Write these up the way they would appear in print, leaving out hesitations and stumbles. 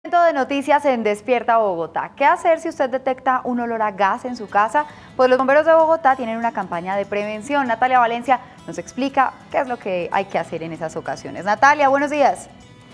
De noticias en Despierta Bogotá. ¿Qué hacer si usted detecta un olor a gas en su casa? Pues los bomberos de Bogotá tienen una campaña de prevención. Natalia Valencia nos explica qué es lo que hay que hacer en esas ocasiones. Natalia, buenos días.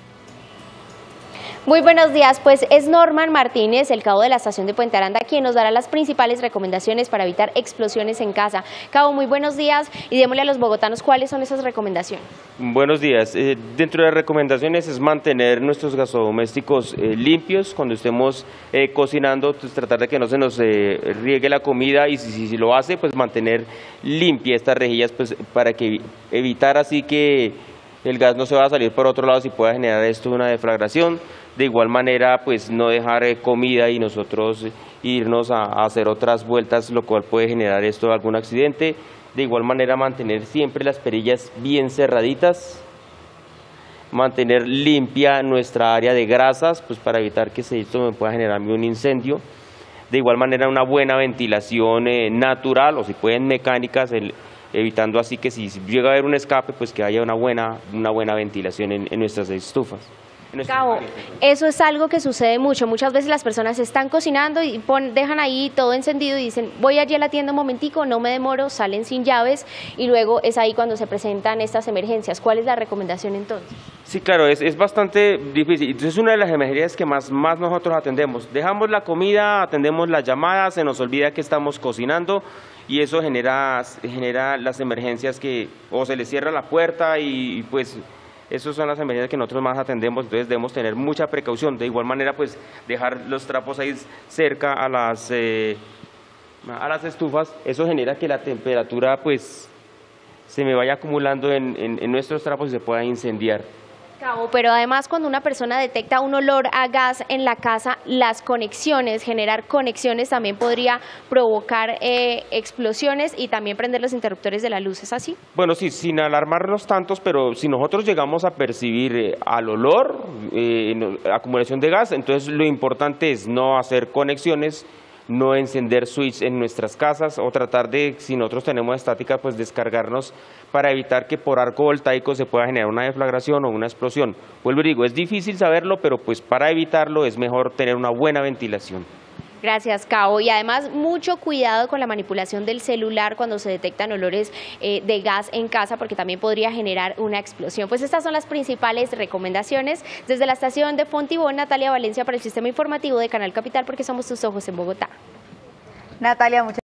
Muy buenos días, pues es Norman Martínez, el cabo de la estación de Puente Aranda, quien nos dará las principales recomendaciones para evitar explosiones en casa. Cabo, muy buenos días y démosle a los bogotanos cuáles son esas recomendaciones. Buenos días. Dentro de las recomendaciones es mantener nuestros gasodomésticos limpios cuando estemos cocinando, pues tratar de que no se nos riegue la comida y si lo hace, pues mantener limpia estas rejillas pues, para que evitar así que el gas no se va a salir por otro lado si pueda generar esto una deflagración. De igual manera, pues no dejar comida y nosotros irnos a hacer otras vueltas, lo cual puede generar esto algún accidente. De igual manera, mantener siempre las perillas bien cerraditas, mantener limpia nuestra área de grasas, pues para evitar que esto me pueda generar un incendio. De igual manera, una buena ventilación natural o si pueden mecánicas, evitando así que si llega a haber un escape, pues que haya una buena ventilación en nuestras estufas. Cabo, eso es algo que sucede mucho. Muchas veces las personas están cocinando y dejan ahí todo encendido y dicen, voy allí a la tienda un momentico, no me demoro, salen sin llaves y luego es ahí cuando se presentan estas emergencias. ¿Cuál es la recomendación entonces? Sí, claro, es bastante difícil. Entonces es una de las emergencias que más nosotros atendemos. Dejamos la comida, atendemos las llamadas, se nos olvida que estamos cocinando y eso genera las emergencias que o se les cierra la puerta y pues esas son las emergencias que nosotros más atendemos, entonces debemos tener mucha precaución. De igual manera, pues dejar los trapos ahí cerca a las estufas, eso genera que la temperatura pues se me vaya acumulando en nuestros trapos y se pueda incendiar. Cabo, pero además cuando una persona detecta un olor a gas en la casa, las conexiones, generar conexiones también podría provocar explosiones y también prender los interruptores de la luz, ¿es así? Bueno, sí, sin alarmarnos tantos, pero si nosotros llegamos a percibir al olor, acumulación de gas, entonces lo importante es no hacer conexiones, no encender switch en nuestras casas o tratar de, si nosotros tenemos estática, pues descargarnos para evitar que por arco voltaico se pueda generar una deflagración o una explosión. Vuelvo y digo, es difícil saberlo, pero pues para evitarlo es mejor tener una buena ventilación. Gracias, Cabo. Y además, mucho cuidado con la manipulación del celular cuando se detectan olores de gas en casa, porque también podría generar una explosión. Pues estas son las principales recomendaciones. Desde la estación de Fontibón, Natalia Valencia para el Sistema Informativo de Canal Capital, porque somos tus ojos en Bogotá. Natalia, muchas